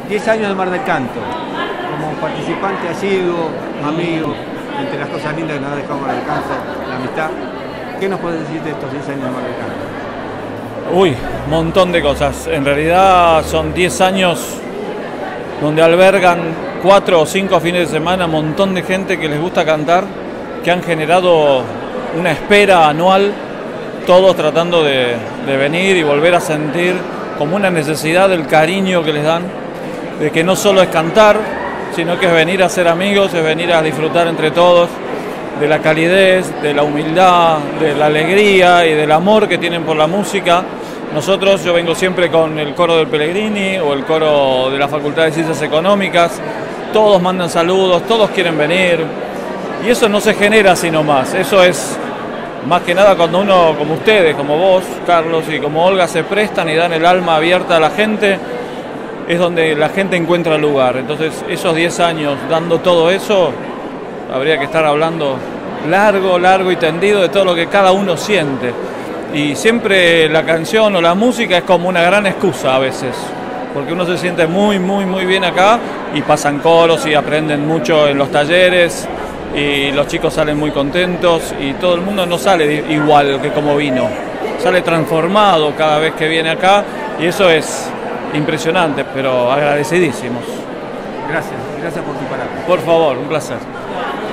10 años de Mar del Canto, como participante asiduo, amigo, entre las cosas lindas que nos ha dejado Mar del Canto, la amistad. ¿Qué nos puedes decir de estos 10 años de Mar del Canto? Uy, montón de cosas. En realidad son 10 años donde albergan 4 o 5 fines de semana, montón de gente que les gusta cantar, que han generado una espera anual, todos tratando de venir y volver a sentir como una necesidad del cariño que les dan, de que no solo es cantar, sino que es venir a ser amigos, es venir a disfrutar entre todos, de la calidez, de la humildad, de la alegría y del amor que tienen por la música. Yo vengo siempre con el coro del Pellegrini o el coro de la Facultad de Ciencias Económicas, todos mandan saludos, todos quieren venir, y eso no se genera sino más, eso es más que nada cuando uno, como ustedes, como vos, Carlos, y como Olga, se prestan y dan el alma abierta a la gente, es donde la gente encuentra lugar. Entonces, esos 10 años dando todo eso, habría que estar hablando largo y tendido de todo lo que cada uno siente. Y siempre la canción o la música es como una gran excusa a veces, porque uno se siente muy bien acá y pasan coros y aprenden mucho en los talleres y los chicos salen muy contentos y todo el mundo no sale igual que como vino, sale transformado cada vez que viene acá y eso es impresionante, pero agradecidísimos. Gracias por tu palabra. Por favor, un placer.